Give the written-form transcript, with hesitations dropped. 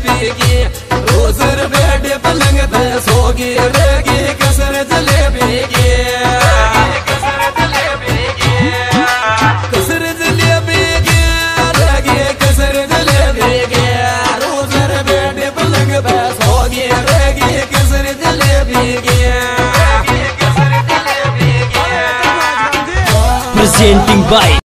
जलेबी की Roger bed पलंग पे सोगी रेगी कसर जलेबी की कसर जलेबी की कसर जलेबी की रेगी कसर जलेबी की रोजर बेड पलंग पे सोगी रेगी कसर जलेबी की presenting by